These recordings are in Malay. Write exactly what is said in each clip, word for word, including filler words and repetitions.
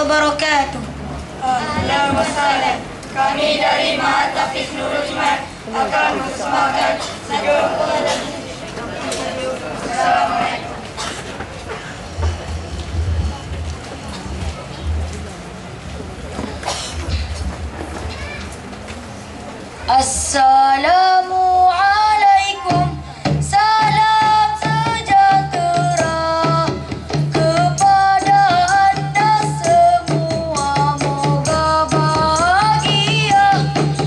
wabarakatuh. Ahlan wa sahlan. Kami dari Ma'had Tahfiz Nurul Iman akan mempersembahkan sebuah Assalamualaikum. Assalamualaikum, salam sejahtera kepada anda semua, moga bahagia.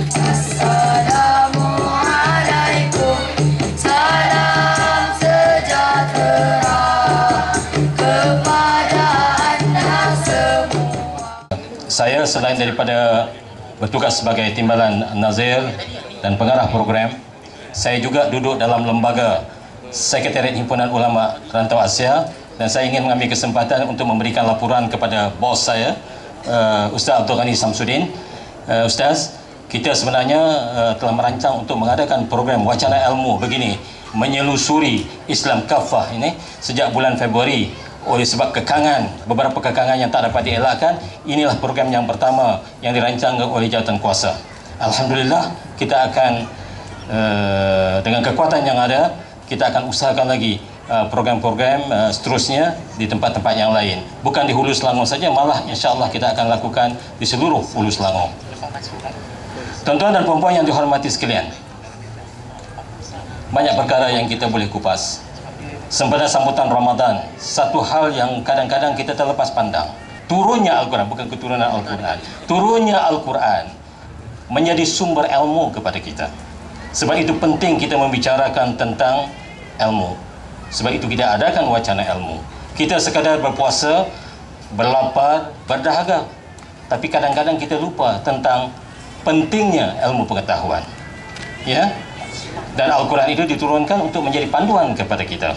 Assalamualaikum, salam sejahtera kepada anda semua. Saya selain daripada bertugas sebagai timbalan nazir dan pengarah program, saya juga duduk dalam lembaga Sekretariat Himpunan Ulama Rantau Asia, dan saya ingin mengambil kesempatan untuk memberikan laporan kepada bos saya, uh, Ustaz Abdul Ghani Samsudin. Uh, Ustaz, kita sebenarnya uh, telah merancang untuk mengadakan program wacana ilmu begini, menyelusuri Islam kafah ini sejak bulan Februari. Oleh sebab kekangan, beberapa kekangan yang tak dapat dielakkan, inilah program yang pertama yang dirancang oleh jawatan kuasa. Alhamdulillah, kita akan uh, dengan kekuatan yang ada, kita akan usahakan lagi program-program uh, uh, seterusnya di tempat-tempat yang lain. Bukan di Hulu Selangor saja, malah insya-Allah kita akan lakukan di seluruh Hulu Selangor. Tuan-tuan dan puan-puan yang dihormati sekalian, banyak perkara yang kita boleh kupas. Sempena sambutan Ramadan, satu hal yang kadang-kadang kita terlepas pandang, turunnya Al-Quran, bukan keturunan Al-Quran, turunnya Al-Quran menjadi sumber ilmu kepada kita. Sebab itu penting kita membicarakan tentang ilmu. Sebab itu kita adakan wacana ilmu. Kita sekadar berpuasa, berlapar, berdahaga, tapi kadang-kadang kita lupa tentang pentingnya ilmu pengetahuan, ya. Dan Al-Quran itu diturunkan untuk menjadi panduan kepada kita.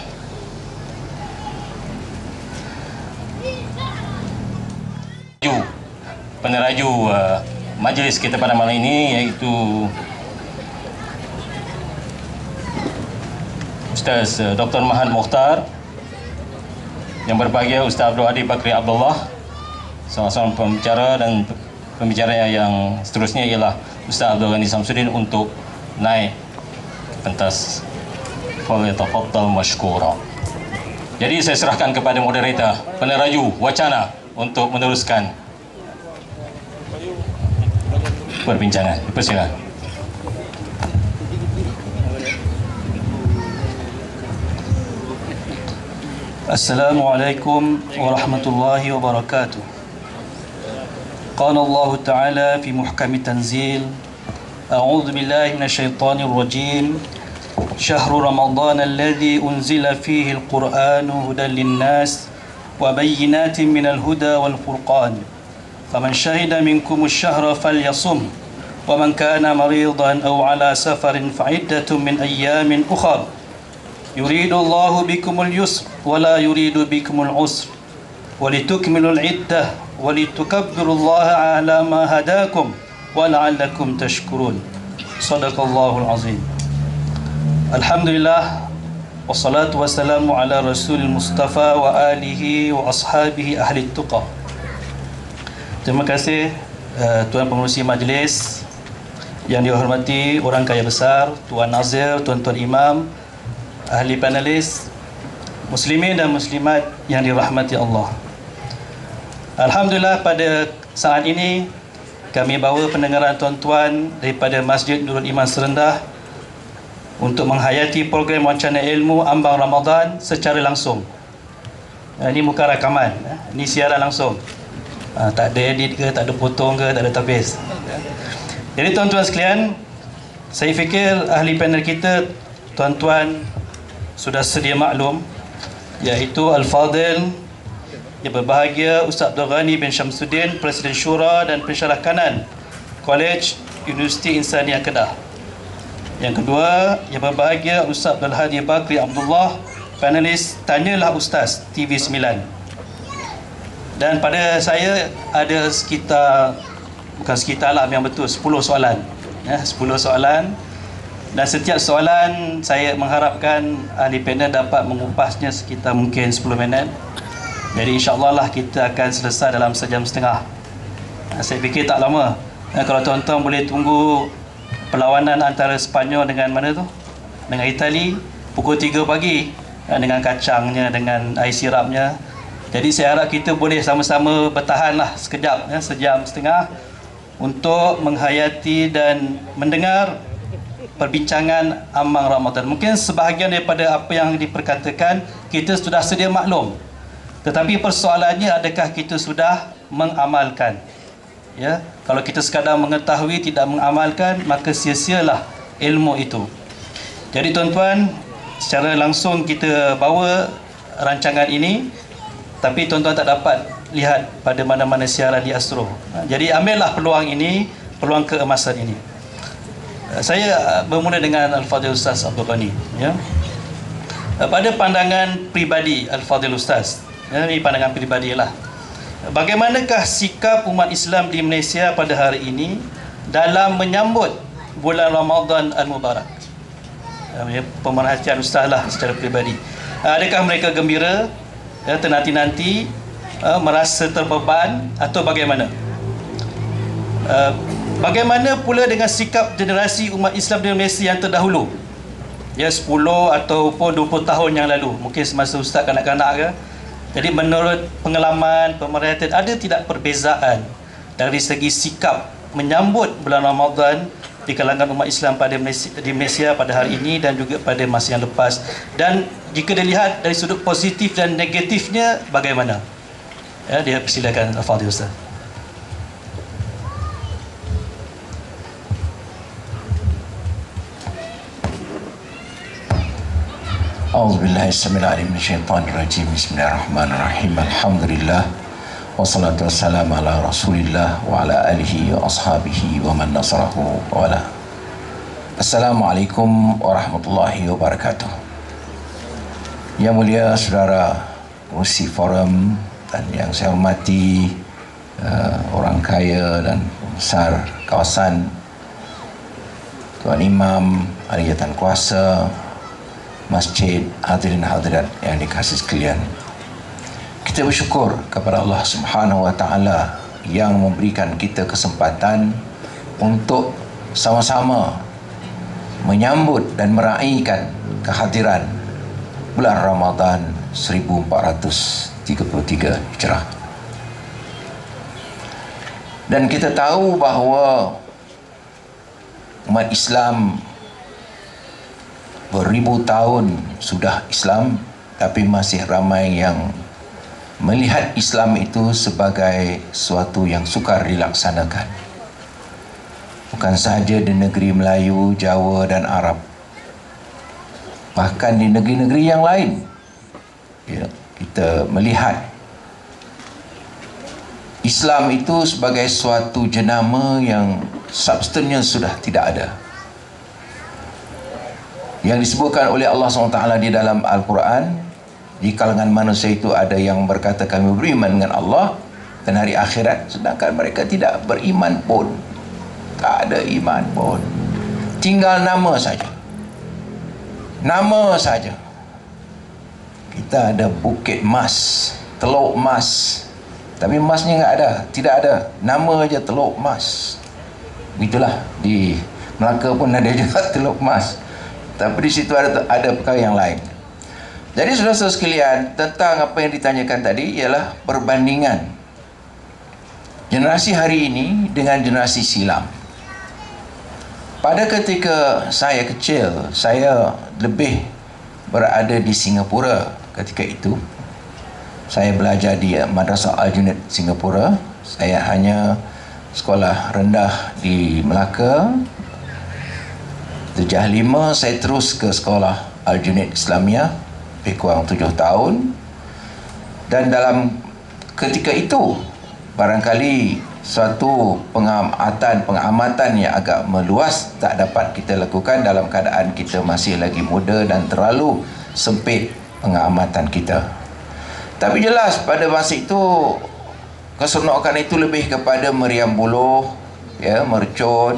Peneraju uh, majlis kita pada malam ini iaitu Ustaz uh, Doktor Mahan Mukhtar, yang berbahagia Ustaz Abdul Hadi Bakri Abdullah, salah seorang pembicara, dan pembicara yang seterusnya ialah Ustaz Abdul Ghani Samsudin untuk naik pentas. Falyatafaddal mashkura. Jadi saya serahkan kepada moderator peneraju wacana untuk meneruskan perbincangan. Persilakan. Assalamualaikum warahmatullahi wabarakatuh. Qala Allah Ta'ala fi muhkami tanzil, A'udzu billahi minasyaitonir rajim. Syahru Ramadan alladzi unzila fihi al-Qur'anu hudan lin-nas wa bayyinatin minal huda wal furqan. فمن شهد منكم الشهر فليصم ومن كان مريضا أو على سفر فعدة من أيام أخر يريد الله بكم اليسر ولا يريد بكم العسر ولتكملوا العدة ولتكبروا الله على ما هداكم ولعلكم تشكرون. صدق الله العظيم. الحمد لله والصلاة والسلام على رسول المصطفى وآله وأصحابه أهل التقى. Terima kasih uh, Tuan Pengerusi Majlis yang dihormati orang kaya besar, Tuan Nazir, Tuan-Tuan Imam, ahli panelis, muslimin dan muslimat yang dirahmati Allah. Alhamdulillah, pada saat ini kami bawa pendengaran tuan-tuan daripada Masjid Nurul Iman Serendah untuk menghayati program wacana ilmu Ambang Ramadan secara langsung. Ini muka rakaman, ini siaran langsung. Ha, tak ada edit ke, tak ada potong ke, tak ada tapis. Jadi tuan-tuan sekalian, saya fikir ahli panel kita, tuan-tuan sudah sedia maklum, iaitu Al-Fadil yang berbahagia Ustaz Abdul Ghani bin Syamsuddin, Presiden Syura dan Pensyarah Kanan College Universiti Insaniah Kedah. Yang kedua, yang berbahagia Ustaz Abdul Hadi Bakri Abdullah, panelis Tanyalah Ustaz T V sembilan. Dan pada saya ada sekitar, bukan sekitar lah, yang betul sepuluh soalan, ya, sepuluh soalan, dan setiap soalan saya mengharapkan ahli panel dapat mengupasnya sekitar mungkin sepuluh minit. Jadi insya-Allah lah kita akan selesai dalam sejam setengah. Saya fikir tak lama. Eh, kalau tuan-tuan boleh tunggu perlawanan antara Sepanyol dengan mana tu? Dengan Itali pukul tiga pagi, eh, dengan kacangnya, dengan air sirapnya. Jadi saya harap kita boleh sama-sama bertahanlah sekejap, ya, sejam setengah untuk menghayati dan mendengar perbincangan ambang Ramadan. Mungkin sebahagian daripada apa yang diperkatakan kita sudah sedia maklum. Tetapi persoalannya, adakah kita sudah mengamalkan? Ya, kalau kita sekadar mengetahui tidak mengamalkan, maka sia-sialah ilmu itu. Jadi tuan-tuan, secara langsung kita bawa rancangan ini, tapi tuan-tuan tak dapat lihat pada mana-mana siaran di Astro. Jadi ambillah peluang ini, peluang keemasan ini. Saya bermula dengan Al-Fadhil Ustaz Abdul Ghani, ya. Pada pandangan pribadi Al-Fadhil Ustaz, ya, ini pandangan pribadilah. Bagaimanakah sikap umat Islam di Malaysia pada hari ini dalam menyambut bulan Ramadan Al-Mubarak? Ya, pemerhatian Ustaz lah secara pribadi. Adakah mereka gembira, ya, ternanti-nanti, uh, merasa terbeban, atau bagaimana? Uh, bagaimana pula dengan sikap generasi umat Islam di Malaysia yang terdahulu, ya, sepuluh ataupun dua puluh tahun yang lalu, mungkin semasa Ustaz kanak-kanak ke? Jadi menurut pengalaman, pemerhatian, ada tidak perbezaan dari segi sikap menyambut bulan Ramadan di kalangan umat Islam pada Malaysia, di Malaysia pada hari ini dan juga pada masa yang lepas? Dan jika dilihat dari sudut positif dan negatifnya, bagaimana? Ya, dia persilakan Al-Fadhil Ustaz. A'udzubillahi samil alim minasyaitonir rajim. Bismillahirrahmanirrahim. Alhamdulillah wassalatu wassalamu ala Rasulillah wa ala alihi wa ashabihi wa man nasarahu wa wala. Assalamualaikum warahmatullahi wabarakatuh. Yang mulia saudara pengurusi forum dan yang saya hormati uh, orang kaya dan besar kawasan, Tuan Imam, ahli jawatan kuasa masjid, hadirin hadirat yang dikasihi sekalian. Kita bersyukur kepada Allah Subhanahu wa taala yang memberikan kita kesempatan untuk sama-sama menyambut dan meraihkan kehadiran bulan Ramadan seribu empat ratus tiga puluh tiga Hijrah. Dan kita tahu bahawa umat Islam beribu tahun sudah Islam, tapi masih ramai yang melihat Islam itu sebagai suatu yang sukar dilaksanakan. Bukan sahaja di negeri Melayu, Jawa dan Arab, bahkan di negeri-negeri yang lain, ya, kita melihat Islam itu sebagai suatu jenama yang substansinya sudah tidak ada. Yang disebutkan oleh Allah subhanahu wa taala di dalam Al-Quran, di kalangan manusia itu ada yang berkata kami beriman dengan Allah dan hari akhirat, sedangkan mereka tidak beriman pun, tak ada iman pun, tinggal nama saja, nama saja. Kita ada bukit emas, teluk emas, tapi emasnya enggak ada, tidak ada, nama aja teluk emas. Begitulah di Melaka pun ada juga teluk emas, tapi di situ ada ada perkara yang lain. Jadi saudara-saudara sekalian, tentang apa yang ditanyakan tadi ialah perbandingan generasi hari ini dengan generasi silam. Pada ketika saya kecil, saya lebih berada di Singapura ketika itu. Saya belajar di Madrasah Al-Junaid Singapura. Saya hanya sekolah rendah di Melaka. Darjah lima saya terus ke sekolah Al-Junaid Islamiyah, lebih kurang tujuh tahun. Dan dalam ketika itu barangkali suatu pengamatan pengamatan yang agak meluas tak dapat kita lakukan dalam keadaan kita masih lagi muda dan terlalu sempit pengamatan kita. Tapi jelas pada masa itu keseronokan itu lebih kepada meriam buluh, ya, mercun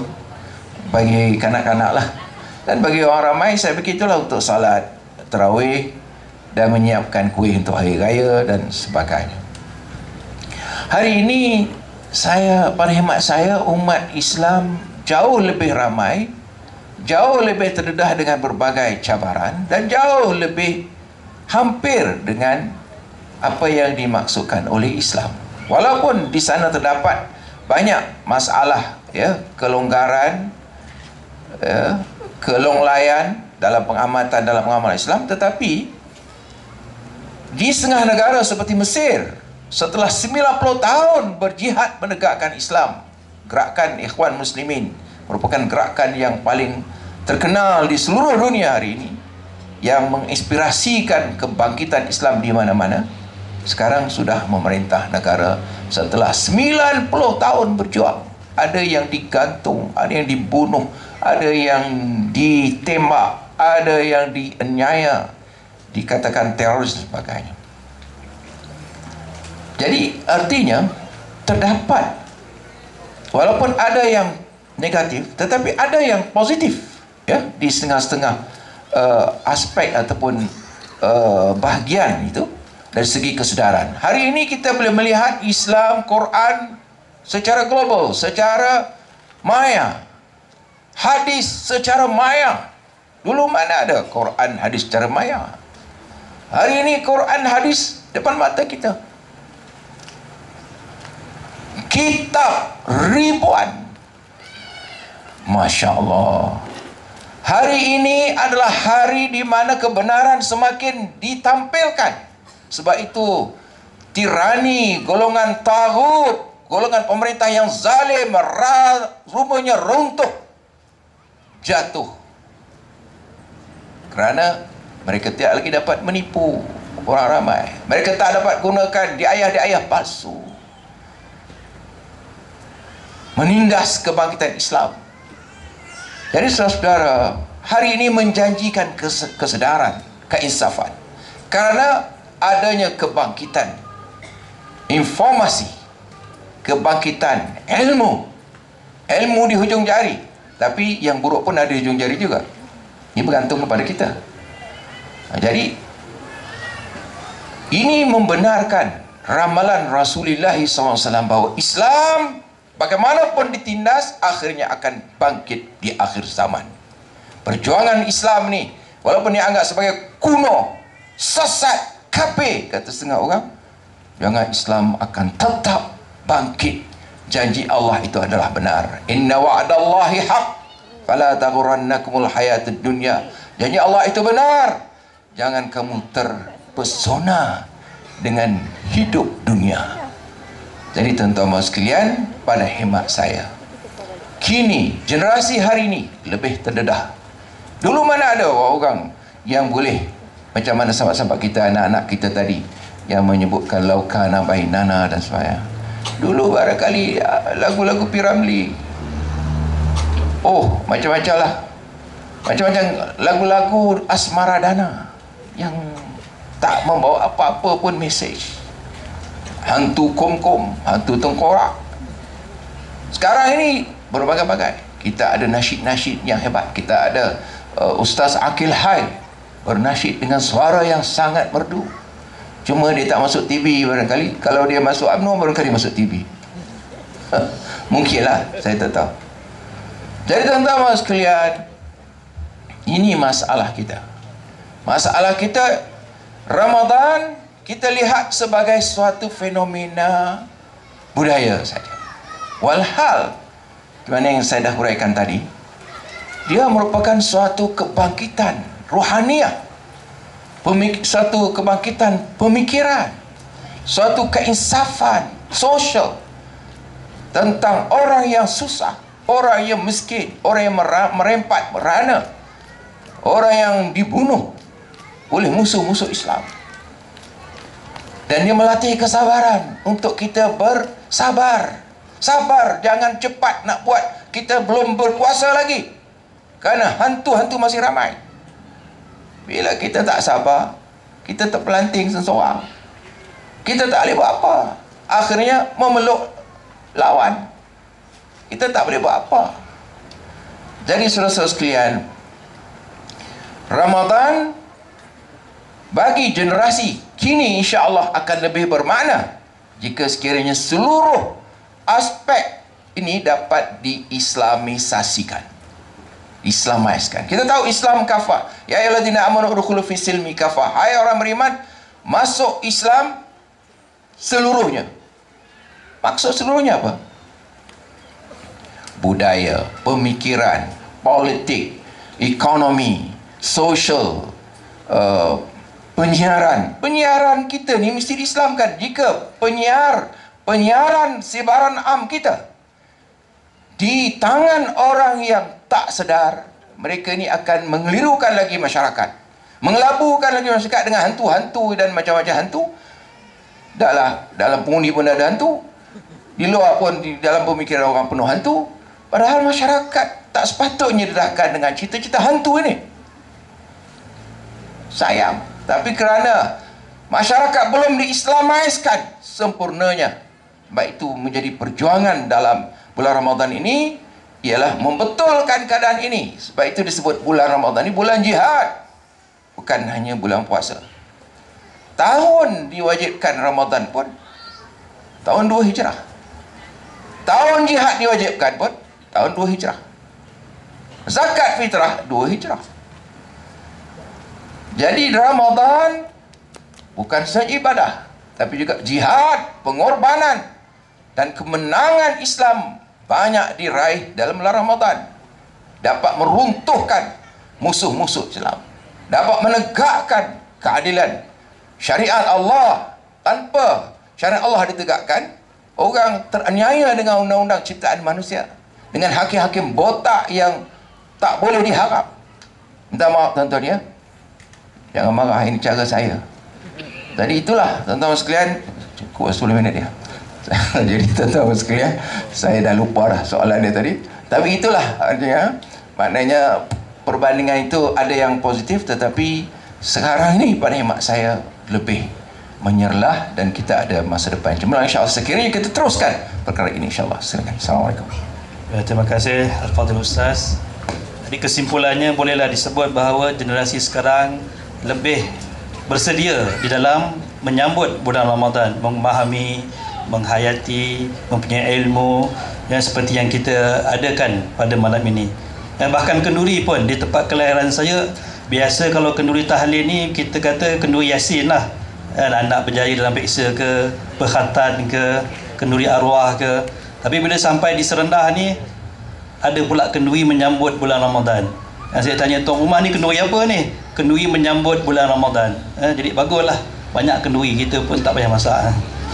bagi kanak-kanak lah. Dan bagi orang ramai saya fikir itulah untuk salat tarawih, dan menyiapkan kuih untuk hari raya dan sebagainya. Hari ini saya, pada hemat saya, umat Islam jauh lebih ramai, jauh lebih terdedah dengan berbagai cabaran dan jauh lebih hampir dengan apa yang dimaksudkan oleh Islam. Walaupun di sana terdapat banyak masalah, ya, kelonggaran, ya, kelonglayan dalam pengamatan dalam pengamalan Islam, tetapi di setengah negara seperti Mesir, setelah sembilan puluh tahun berjihad menegakkan Islam, gerakan Ikhwan Muslimin merupakan gerakan yang paling terkenal di seluruh dunia hari ini, yang menginspirasikan kebangkitan Islam di mana-mana. Sekarang sudah memerintah negara setelah sembilan puluh tahun berjuang. Ada yang digantung, ada yang dibunuh, ada yang ditembak, ada yang dianiaya, dikatakan teroris dan sebagainya. Jadi artinya terdapat, walaupun ada yang negatif, tetapi ada yang positif, ya, di setengah-setengah uh, aspek ataupun uh, bahagian itu dari segi kesedaran. Hari ini kita boleh melihat Islam, Quran secara global, secara maya, hadis secara maya. Dulu mana ada Quran, hadis secara maya? Hari ini Quran, hadis depan mata kita. Kitab ribuan. Masya Allah. Hari ini adalah hari di mana kebenaran semakin ditampilkan. Sebab itu tirani, golongan taghut, golongan pemerintah yang zalim, rumahnya runtuh, jatuh. Kerana mereka tidak lagi dapat menipu orang ramai. Mereka tak dapat gunakan diayah-diayah palsu, menindas kebangkitan Islam. Jadi saudara-saudara, hari ini menjanjikan kesedaran, keinsafan. Karena adanya kebangkitan informasi, kebangkitan ilmu. Ilmu di hujung jari, tapi yang buruk pun ada di hujung jari juga. Ini bergantung kepada kita. Jadi ini membenarkan ramalan Rasulullah shallallahu alaihi wasallam bahawa Islam bagaimanapun ditindas, akhirnya akan bangkit di akhir zaman. Perjuangan Islam ni, walaupun dianggap sebagai kuno, sesat, kafir, kata setengah orang, jangan, Islam akan tetap bangkit. Janji Allah itu adalah benar. Inna wa'dallahi haq, fala taghurrannakumul hayatud dunya. Janji Allah itu benar. Jangan kamu terpesona dengan hidup dunia. Jadi tuan-tuan sekalian, pada hemat saya, kini generasi hari ini lebih terdedah. Dulu mana ada orang yang boleh macam mana sahabat-sahabat kita, anak-anak kita tadi yang menyebutkan laukana bainana dan sebagainya. Dulu barangkali lagu-lagu P. Ramlee, oh macam-macam lah, macam-macam lagu-lagu asmaradana yang tak membawa apa-apa pun mesej. Hantu kom-kom, hantu tengkorak. Sekarang ini berbagai-bagai. Kita ada nasyid-nasyid yang hebat. Kita ada uh, Ustaz Akil Hai bernasyid dengan suara yang sangat merdu. Cuma dia tak masuk T V barangkali. Kalau dia masuk U M N O barangkali masuk T V. Mungkinlah, saya tak tahu. Jadi tuan-tuan sekalian, ini masalah kita. Masalah kita, Ramadan kita lihat sebagai suatu fenomena budaya saja. Walhal, mana yang saya dah huraikan tadi, dia merupakan suatu kebangkitan rohaniah, pemik- suatu kebangkitan pemikiran, suatu keinsafan sosial tentang orang yang susah, orang yang miskin, orang yang merempat, merana, orang yang dibunuh oleh musuh-musuh Islam. Dan dia melatih kesabaran untuk kita bersabar. Sabar, jangan cepat nak buat. Kita belum berkuasa lagi, kerana hantu-hantu masih ramai. Bila kita tak sabar, kita terpelanting seseorang, kita tak boleh buat apa. Akhirnya memeluk lawan, kita tak boleh buat apa. Jadi saudara-saudara sekalian, Ramadan bagi generasi kini insya-Allah akan lebih bermakna jika sekiranya seluruh aspek ini dapat diislamisasikan, islamiskan. Kita tahu Islam kafah. Ya ayyuhalladzina amanu udkhulu fis silmi kafah. Hai orang beriman, masuk Islam seluruhnya. Maksud seluruhnya apa? Budaya, pemikiran, politik, ekonomi, sosial, uh, penyiaran. Penyiaran kita ni mesti diislamkan. Jika penyiar, penyiaran siaran am kita di tangan orang yang tak sedar, mereka ni akan mengelirukan lagi masyarakat, mengelabukan lagi masyarakat dengan hantu-hantu dan macam-macam hantu. Dahlah, dalam pengundi pun ada hantu, di luar pun di dalam pemikiran orang penuh hantu. Padahal masyarakat tak sepatutnya didahkan dengan cita-cita hantu ini. Sayang, tapi kerana masyarakat belum diislamiskan sempurnanya, baik itu menjadi perjuangan dalam bulan Ramadan ini ialah membetulkan keadaan ini. Sebab itu disebut bulan Ramadan ini bulan jihad, bukan hanya bulan puasa. Tahun diwajibkan Ramadan pun tahun dua Hijrah. Tahun jihad diwajibkan pun tahun dua Hijrah. Zakat fitrah dua Hijrah. Jadi Ramadan bukan saja ibadah, tapi juga jihad, pengorbanan dan kemenangan Islam banyak diraih dalam bulan Ramadan. Dapat meruntuhkan musuh-musuh Islam, dapat menegakkan keadilan syariat Allah. Tanpa syariat Allah ditegakkan, orang teraniaya dengan undang-undang ciptaan manusia, dengan hakim-hakim botak yang tak boleh diharap. Minta maaf tuan-tuan ya, jangan marah, ini cara saya. Tadi itulah tuan-tuan sekalian, cukup sepuluh minit ya. Jadi tuan-tuan sekalian, saya dah lupa dah soalan dia tadi. Tapi itulah artinya, maknanya perbandingan itu ada yang positif, tetapi sekarang ini pada hemat saya lebih menyerlah dan kita ada masa depan cemerlang insya-Allah. Sekiranya kita teruskan perkara ini insya-Allah. Silakan. Assalamualaikum. Ya, terima kasih Al-Fadhil Ustaz. Jadi kesimpulannya bolehlah disebut bahawa generasi sekarang lebih bersedia di dalam menyambut bulan Ramadan, memahami, menghayati, mempunyai ilmu yang seperti yang kita adakan pada malam ini. Dan bahkan kenduri pun di tempat kelahiran saya, biasa kalau kenduri tahlil ni kita kata kenduri Yasin lah, anak berjaya dalam peksa ke, berkhatan ke, kenduri arwah ke. Tapi bila sampai di Serendah ni, ada pula kenduri menyambut bulan Ramadan. Saya tanya tuan rumah ni kenduri apa ni? Kenduri menyambut bulan Ramadan. Eh, jadi baguslah, banyak kenduri, kita pun tak payah masak.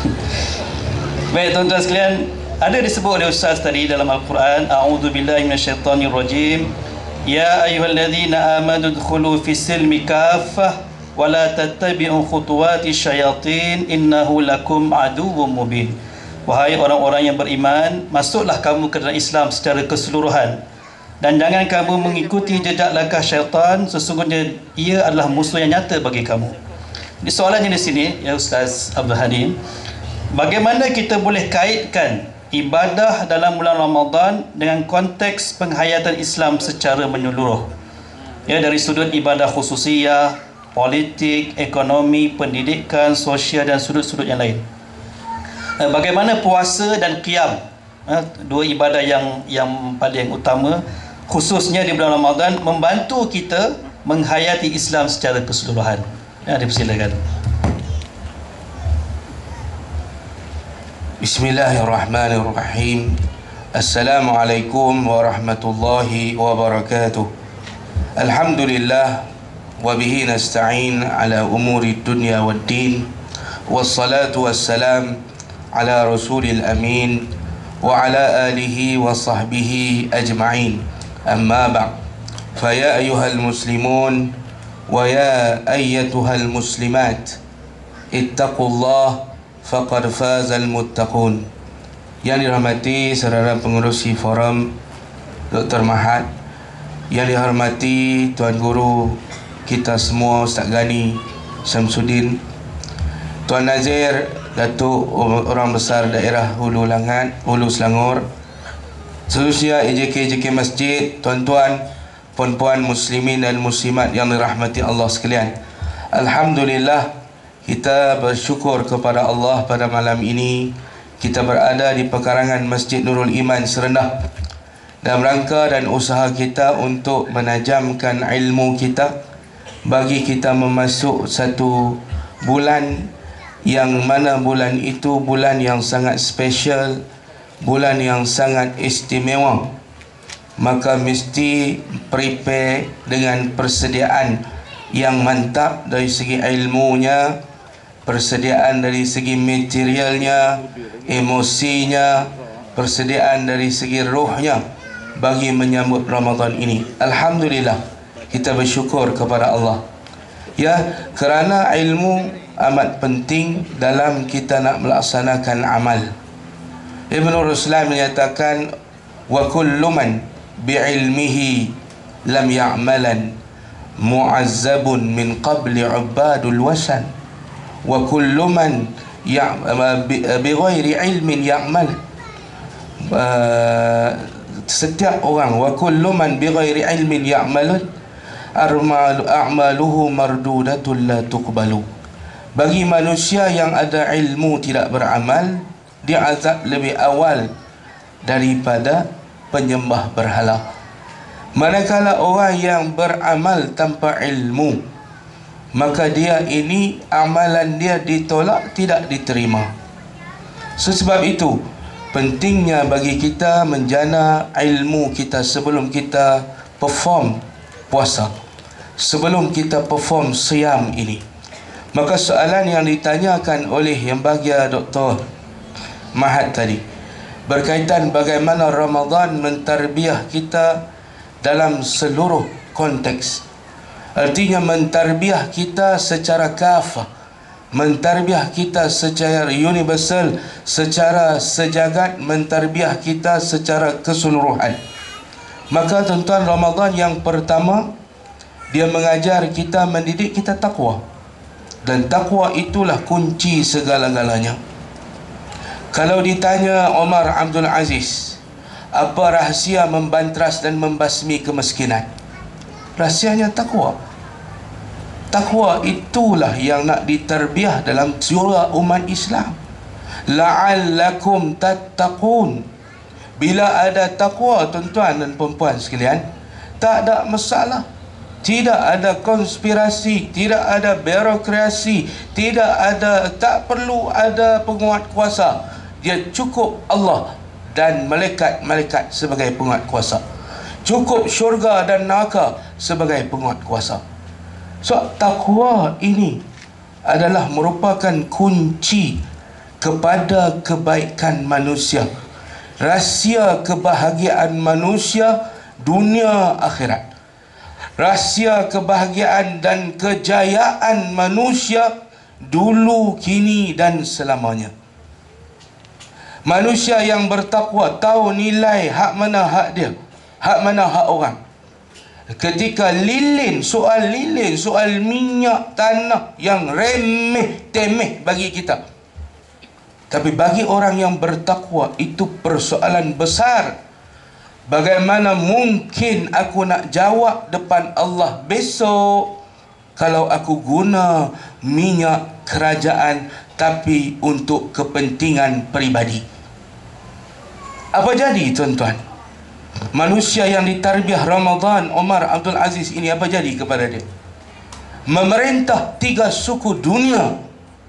Baik tuan-tuan sekalian, ada disebut oleh Ustaz tadi dalam Al-Quran, A'udzubillahi minasyaitonirrajim. Ya ayyuhalladzina amanu udkhulu fis silmi kaffah wa la tattabi'u khutuwati syayatin innahu lakum aduwwum mubin. Wahai orang-orang yang beriman, masuklah kamu ke dalam Islam secara keseluruhan dan jangan kamu mengikuti jejak langkah syaitan, sesungguhnya ia adalah musuh yang nyata bagi kamu. Di soalannya di sini ya Ustaz Abdul Halim, bagaimana kita boleh kaitkan ibadah dalam bulan Ramadan dengan konteks penghayatan Islam secara menyeluruh, ya, dari sudut ibadah khususiyah, politik, ekonomi, pendidikan, sosial dan sudut-sudut yang lain. Bagaimana puasa dan qiyam, dua ibadah yang yang paling utama khususnya di bulan Ramadan, membantu kita menghayati Islam secara keseluruhan. Ya, dipersilakan. Bismillahirrahmanirrahim. Assalamualaikum warahmatullahi wabarakatuh. Alhamdulillah wa bihi nasta'in ala umuri dunya waddin. Wassalatu wassalam ala rasulil amin wa ala alihi wa sahbihi ajma'in. Amma ba'd. Faya ayyuhal muslimun wa ya ayyatuhal muslimat, ittaqullah faqad fazal muttaqun. Yang dirahmati saudara pengerusi forum Doktor Mahat, yang dihormati Tuan Guru kita semua Ustaz Ghani Syamsuddin, Tuan Nazir Datuk Orang Besar Daerah Hulu Langat, Hulu Selangor, seluruh E J K E J K Masjid, tuan-tuan, puan-puan muslimin dan muslimat yang dirahmati Allah sekalian. Alhamdulillah, kita bersyukur kepada Allah pada malam ini kita berada di pekarangan Masjid Nurul Iman Serendah dalam rangka dan usaha kita untuk menajamkan ilmu kita bagi kita memasuk satu bulan yang mana bulan itu bulan yang sangat special, bulan yang sangat istimewa. Maka mesti prepare dengan persediaan yang mantap dari segi ilmunya, persediaan dari segi materialnya, emosinya, persediaan dari segi rohnya bagi menyambut Ramadan ini. Alhamdulillah, kita bersyukur kepada Allah. Ya, kerana ilmu amat penting dalam kita nak melaksanakan amal. Ibn Ruslan menyatakan, wa kullu man bi'ilmihi lam ya'malan mu'azzabun min qabli ubadul wasan wa kullu man bighairi ilmin ya'mal. Setiap orang, wa kullu man bighairi ilmin ya'malun a'maluhu mardudatun la tuqbalu. Bagi manusia yang ada ilmu tidak beramal, dia azab lebih awal daripada penyembah berhala. Manakala orang yang beramal tanpa ilmu, maka dia ini amalan dia ditolak, tidak diterima. Sebab itu pentingnya bagi kita menjana ilmu kita sebelum kita perform puasa, sebelum kita perform siam ini. Maka soalan yang ditanyakan oleh yang bahagia Doktor Mahat tadi berkaitan bagaimana Ramadan mentarbiah kita dalam seluruh konteks. Artinya mentarbiah kita secara kafah, mentarbiah kita secara universal, secara sejagat, mentarbiah kita secara keseluruhan. Maka tuan-tuan, Ramadan yang pertama dia mengajar kita, mendidik kita takwa. Dan takwa itulah kunci segala-galanya. Kalau ditanya Omar Abdul Aziz, apa rahsia membantras dan membasmi kemiskinan? Rahsianya takwa. Takwa itulah yang nak diterbiah dalam jiwa umat Islam. La'allakum tattaqun. Bila ada takwa, tuan-tuan dan perempuan sekalian, tak ada masalah. Tidak ada konspirasi, tidak ada birokrasi, tidak ada, tak perlu ada penguat kuasa. Dia cukup Allah dan malaikat-malaikat sebagai penguat kuasa. Cukup syurga dan neraka sebagai penguat kuasa. So, takwa ini adalah merupakan kunci kepada kebaikan manusia, rahsia kebahagiaan manusia dunia akhirat, rahsia kebahagiaan dan kejayaan manusia dulu, kini dan selamanya. Manusia yang bertakwa tahu nilai hak mana hak dia, hak mana hak orang. Ketika lilin, soal lilin, soal minyak tanah yang remeh temeh bagi kita, tapi bagi orang yang bertakwa itu persoalan besar. Bagaimana mungkin aku nak jawab depan Allah besok kalau aku guna minyak kerajaan tapi untuk kepentingan peribadi? Apa jadi, tuan-tuan? Manusia yang ditarbiah Ramadan Omar Abdul Aziz ini, apa jadi kepada dia? Memerintah tiga suku dunia,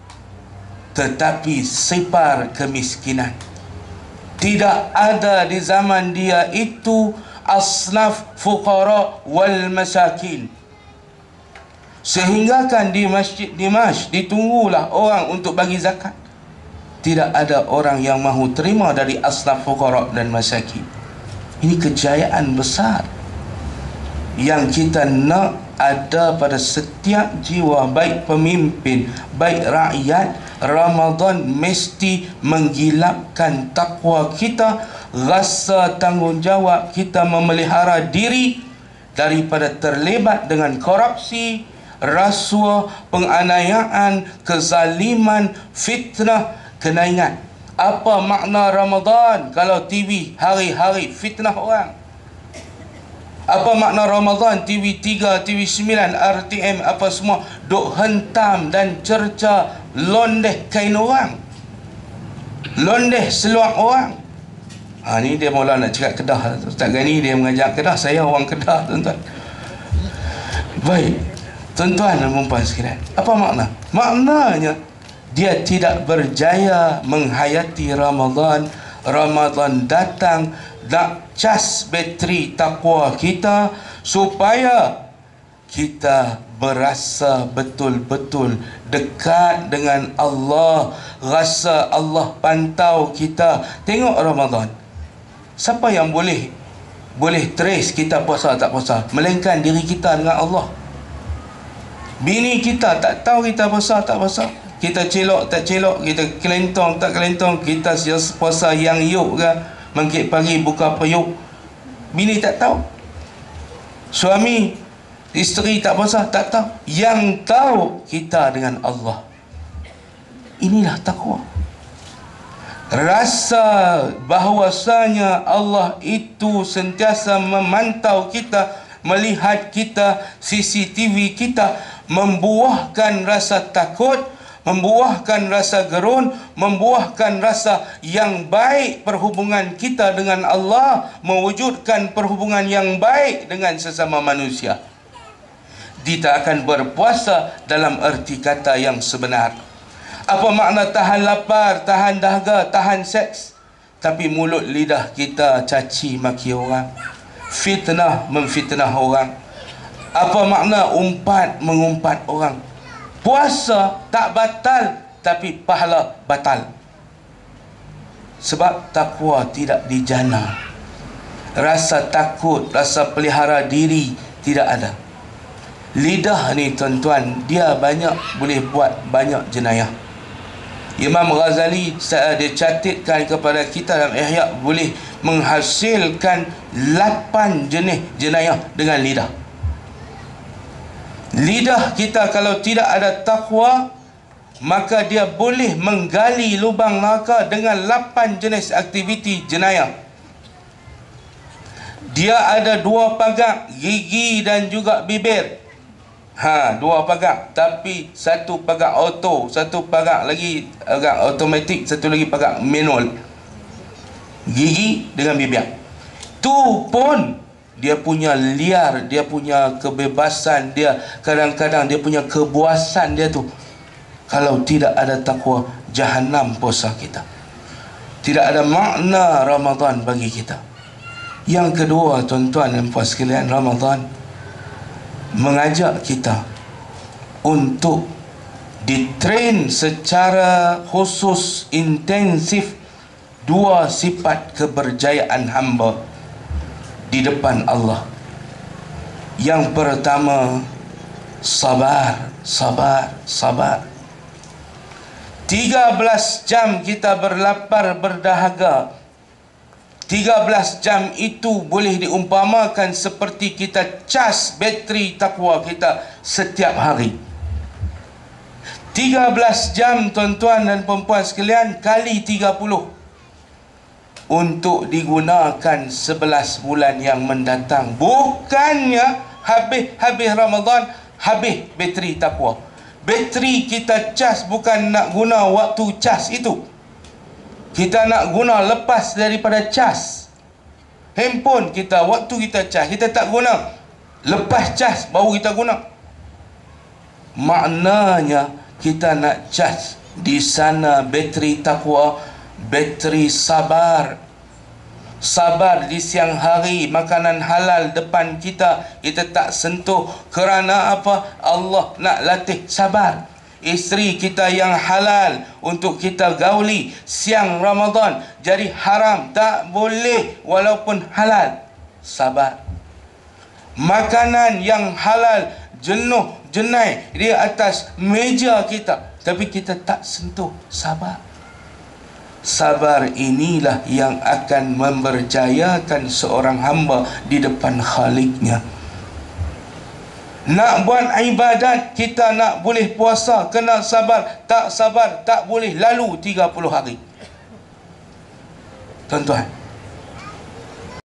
tetapi separ kemiskinan. Tidak ada di zaman dia itu asnaf fuqara wal masakin. Sehinggakan di Masjid Dimash ditunggulah orang untuk bagi zakat. Tidak ada orang yang mahu terima dari asnaf fuqara dan masakin. Ini kejayaan besar yang kita nak ada pada setiap jiwa, baik pemimpin, baik rakyat. Ramadan mesti menggilapkan takwa kita, rasa tanggungjawab kita memelihara diri daripada terlibat dengan korupsi, rasuah, penganiayaan, kezaliman, fitnah. Kena ingat, apa makna Ramadan kalau T V hari-hari fitnah orang? Apa makna Ramadan? T V tiga, T V sembilan, R T M, apa semua duk hentam dan cerca londeh kain orang, londeh seluar orang. Ha, ni dia mula nak cakap Kedah. Ustaz Gani dia mengajar Kedah, saya orang Kedah, tuan-tuan. Baik, tuan-tuan dan puan sekalian, apa makna? Maknanya dia tidak berjaya menghayati Ramadan. Ramadan datang nak cas bateri takwa kita supaya kita berasa betul-betul dekat dengan Allah, rasa Allah pantau kita. Tengok Ramadan, siapa yang boleh boleh trace kita puasa tak puasa, melainkan diri kita dengan Allah. Bini kita tak tahu kita puasa tak puasa, kita celok tak celok, kita kelentong tak kelentong, kita puasa yang yuk ke, mangkit pagi buka periuk, bini tak tahu. Suami, isteri tak puasa tak tahu. Yang tahu kita dengan Allah. Inilah takwa. Rasa bahawasanya Allah itu sentiasa memantau kita, melihat kita, C C T V kita, membuahkan rasa takut, membuahkan rasa gerun, membuahkan rasa yang baik perhubungan kita dengan Allah, mewujudkan perhubungan yang baik dengan sesama manusia. Kita akan berpuasa dalam erti kata yang sebenar. Apa makna tahan lapar, tahan dahaga, tahan seks, tapi mulut lidah kita caci maki orang, fitnah memfitnah orang. Apa makna umpat mengumpat orang? Puasa tak batal, tapi pahala batal. Sebab takwa tidak dijana. Rasa takut, rasa pelihara diri tidak ada. Lidah ni tuan-tuan, dia banyak boleh buat banyak jenayah. Imam Ghazali saya dia catatkan kepada kita dalam Ihya, boleh menghasilkan lapan jenis jenayah dengan lidah. Lidah kita kalau tidak ada takwa, maka dia boleh menggali lubang neraka dengan lapan jenis aktiviti jenayah. Dia ada dua pagar, gigi dan juga bibir. Ha, dua pagar, tapi satu pagar auto, satu pagar lagi agak automatik, satu lagi pagar manual. Gigi dengan bibir. Tu pun dia punya liar, dia punya kebebasan dia, kadang-kadang dia punya kebuasan dia tu. Kalau tidak ada takwa, jahanam puasa kita. Tidak ada makna Ramadan bagi kita. Yang kedua, tuan-tuan dan puan sekalian, Ramadan mengajak kita untuk ditrain secara khusus, intensif, dua sifat keberjayaan hamba di depan Allah. Yang pertama, sabar, sabar, sabar. tiga belas jam kita berlapar, berdahaga. tiga belas jam itu boleh diumpamakan seperti kita cas bateri takwa kita setiap hari. tiga belas jam tuan-tuan dan perempuan sekalian kali tiga puluh untuk digunakan sebelas bulan yang mendatang. Bukannya habis-habis Ramadan habis bateri takwa. Bateri kita cas bukan nak guna waktu cas itu. Kita nak guna lepas daripada cas. Handphone kita, waktu kita cas, kita tak guna. Lepas cas baru kita guna. Maknanya kita nak cas di sana bateri takwa, bateri sabar. Sabar di siang hari, makanan halal depan kita, kita tak sentuh. Kerana apa? Allah nak latih sabar. Isteri kita yang halal untuk kita gauli siang Ramadan jadi haram, tak boleh walaupun halal. Sabar. Makanan yang halal jenuh jenai di atas meja kita, tapi kita tak sentuh. Sabar. Sabar inilah yang akan memberjayakan seorang hamba di depan Khalik-Nya. Nak buat ibadat, kita nak boleh puasa, kena sabar. Tak sabar, tak boleh lalu tiga puluh hari. Tuan-tuan,